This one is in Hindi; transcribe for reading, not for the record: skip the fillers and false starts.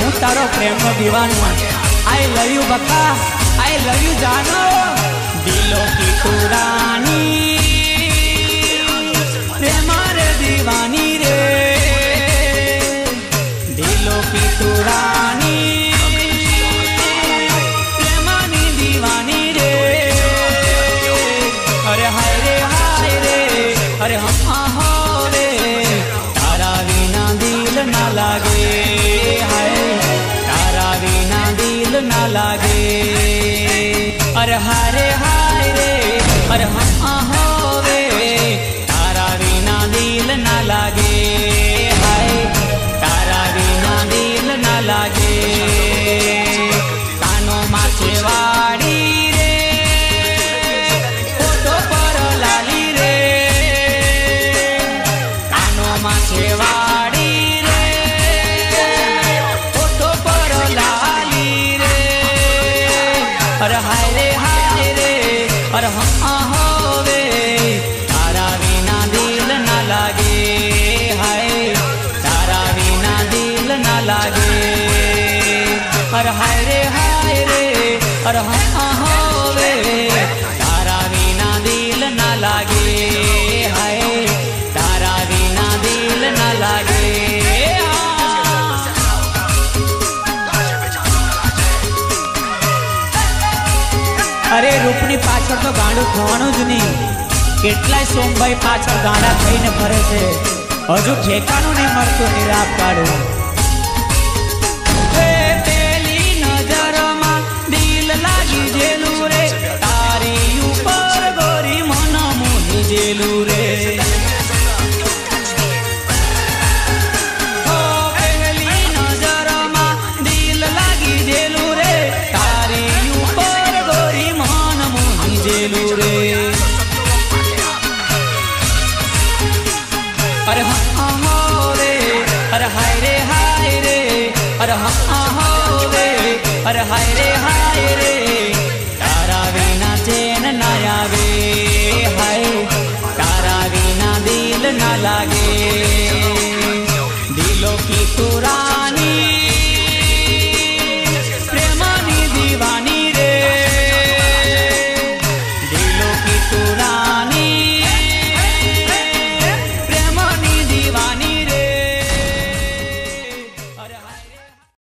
हूँ तारो प्रेम नो दीवानो। आई लव यू बक्का, आई लव यू जानो। दिलों की तू रानी रे मारे दीवानी रे, दिलों की तू रानी रे मानी दीवानी रे। अरे हाय रे हाय रे, अरे हाँ हो रे, तारा बिना दिल ना लागे, हाय तारा बिना दिल ना लागे। अरे हाय रे हाय रे, अरे हाँ हो रे, तारा बिना दिल ना लागे, हाय तारा बिना दिल ना लागे। कानो माथे वाड़ी रे, फोटो पर लाली रे, कानो माथे वाड़ी रे, फोटो पर लाली रे। अरे हाय रे हाय रे, अरे हाँ हो रे, तारा बिना दिल ना लागे, हाय तारा बिना दिल ना लागे। अरे हाय रे हाय रे, अरे हाँ हो रे, तारा बिना दिल ना लागे, हाय तारा बिना दिल ना लागे। अरे रूपनी पाछळ तो गांडू थवानुं ज नहीं, केटलाय सोमभाई पाछळ गांडा थईने फरे छे, हजू ठेकाणुं नहीं मळतुं निराप काढुं। पेली नजरमां दिल लागी जेलू रे, तारी उपर गोरी मन मोही जेलू रे। पेली नजरमां दिल लागी जेलू रे, तारी उपर गोरी मन मोही जेलू रे। अरे हाँ हो रे, अरे हाय रे हाय रे, अरे हाँ हो रे, अरे हाय रे, तारा बिना चैन ना आवे, हाय तारा बिना दिल ना लागे।